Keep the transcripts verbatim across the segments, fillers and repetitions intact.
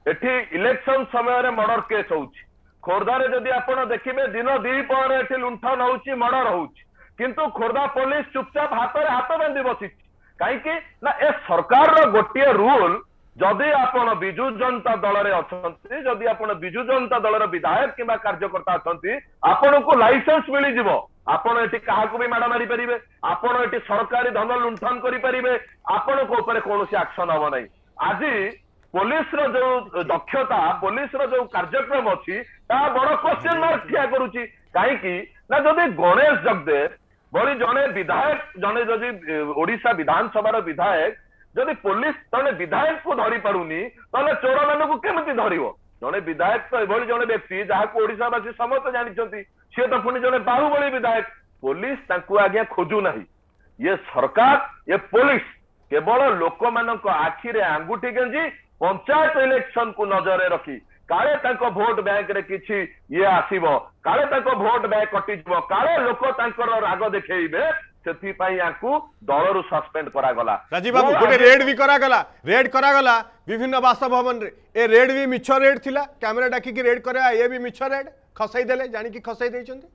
एठी इलेक्शन समय murder case होउची खोर्धा रे जदि आपण देखिबे दिन दी पर एठी लुंठन होउची मर्डर होउची किंतु खोर्धा पुलिस चुपचाप हाथ रे हाथ बांधी बसी कहीं ना ए सरकार रो गोटे रूल जदि आपण बिजु जनता दल रे अछंती जदि आपण बिजु जनता दल रो विधायक किबा कार्यकर्ता अछंती आपण को लाइसेंस मिली जिवो आपण एठी काहाकू भी माडा मारी परिबे आपण एठी सरकारी धन लुंठन करि परिबे आपण को ऊपर कोनोसी एक्शन हबो नै आज पुलिस रो जो दक्षता पुलिस रो जो कार्यक्रम अछि ता बड़ क्वेश्चन मार्क ठिया करूची काहे कि ना जदि गणेश जगदेव बड़ी जने विधायक जने जदि ओडिशा विधानसभा विधायक जदि पुलिस जने विधायक को धरी पारुनी तले चोर मान को केमती धरिबो जने विधायक तो एभली जने व्यक्ति जहा को ओडिशावासी समस्त जानिछंती से तो पुनी जने बाहुबली विधायक पुलिस तांकू आज्ञा खोजु नाही ये सरकार ये पुलिस केवल लोक मानक आखि रे आंगुठी गंजी पंचायत इलेक्शन को नजर रखी काले तांको वोट बैंक रे किछि ये आसीबो काले तांको वोट बैंक कटि जबो काले लोक तांकर राग देखैबे सेथि पई याकू दलरु सस्पेंड करा गला राजीव बाबू गोटे रेड भी करा गला रेड करा गला विभिन्न बासभवन रे ए रेड भी मिछ रेड थिला कैमरा डाकी की रेड करा ये भी मिछ रेड खसाई देले जानि की खसाई दैछंती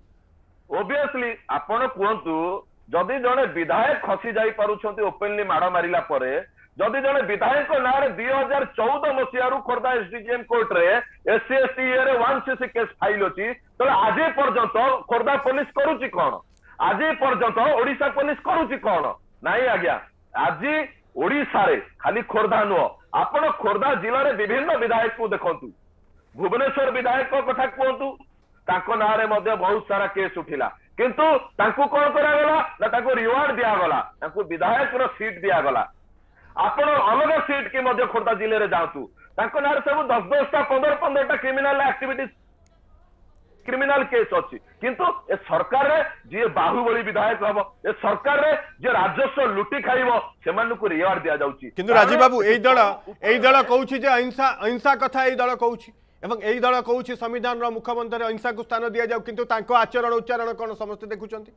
ओबियसली आपण कोंतु जदि जने विधायक खसी जाई पारुछंती ओपनली माडा मारिला परे जदि जने विधायक नारे दुई हजार चौदह मसीह खोर्धा एसडीजीएम कोर्ट रे एससी एसटी रे वन सीसी केस फाइल अछि तो आज पर्यंत खोर्धा पुलिस करूची कोन आज पर्यंत ओडिशा पुलिस करूची कोन नाही आज्ञा आज ओडिशा रे खाली खोर्धा नो आपण खोर्धा जिल्ला रे विभिन्न विधायक को देखंतु भुवनेश्वर विधायक को कथा कहंतु ताको नारे मध्ये बहुत सारा केस उठिला किंतु ताको कोन करा गला ना ताको रिवार्ड दिया गला ताको विधायक रो सीट दिया गला आपण अलग सीट की मध्य खोर्धा जिले रे जातु ताको नारे सब दस दस टा पंद्रह पंद्रह टा क्रिमिनल एक्टिविटीज क्रिमिनल केस अछि किंतु ए सरकार रे जे बाहुबली विधायक हबो ए सरकार रे जे राजस्व लुटी खाइबो सेमान को रिवार्ड दिया जाउची किंतु राजीव बाबू एई दल एई दल कहउची जे अहिंसा अहिंसा कथा एई दल कहउची एवं एई दल कहउची संविधान रो मुख्यमंत्री अहिंसा को स्थान दिया जाउ किंतु तांको आचरण उच्चारण कोन समस्त देखुचंती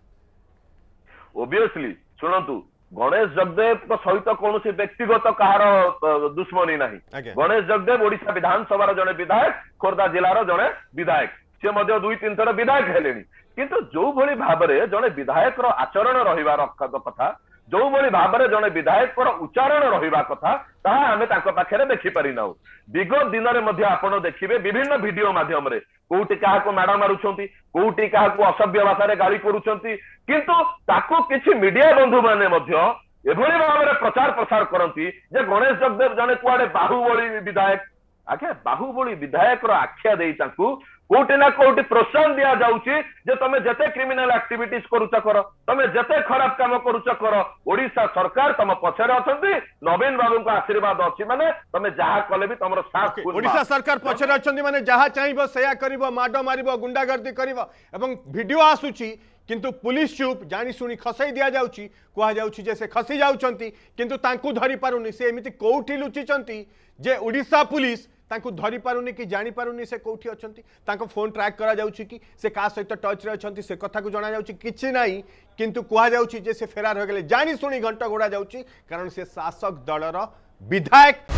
ओबियसली सुनंतु गणेश जगदेव सहित कौन व्यक्तिगत कहार दुश्मनी नहीं गणेश जगदेव ओडिशा विधानसभा जड़े विधायक खोर्धा जिलार जड़े विधायक सी दुई तीन थर विधायक हेले किंतु जो भली भाव में जड़े विधायक आचरण रहिबार कथा जो भली भाव में जड़े विधायक उच्चारण रहिबा कथा ताहा आमे ताको पाखरे देखि पारि ना विगत दिन में आपण देखिबे विभिन्न वीडियो माध्यम रे कोउटी काहा को माडा मारुछंती कोउटी काहा को असभ्य भाषा रे गाली करूछंती किंतु ताको किछि मीडिया बंधु माने मध्य एभली भाव में प्रचार प्रसार करंती जे गणेश जगदेव जने कुआडे बाहुबली विधायक आखे बाहुबली विधायक रो आख्या देई ताकू कोउटी ना कोउटी प्रोत्साहन दिया जाउची जे तमे जते क्रिमिनल एक्टिविटीज करूच कर तमे जते खराब काम करूच कर ओडिशा सरकार तम पछरे अछंती नवीन बाबू को आशीर्वाद अछि माने तमे जहा कले भी तमरो साथ ओडिशा सरकार पछरे अछंती माने जहा चाहिबो सेया करिवो माडो मारिवो गुंडागर्दी करिवो एवं वीडियो आसुची किंतु पुलिस चुप जानी सुनी खसई दिया जाउची कुआ जाउची जे से खसी जाउचंती किंतु तांकू धरि पारुनी से एमिति कोउठी लुचिचंती जे ओडिशा पुलिस तांकू धरी पारुनी कि जानी पारुनी से कोठी अछंती तांको फोन ट्रैक करा जाउची कि से का सहित टच रे अछंती से कथा को जणा जाउची किछि नाही किंतु कुआ जाउची जे से फेरार हो गेले जानी सुनी घंटा गोड़ा जाउची कारण से शासक दलर विधायक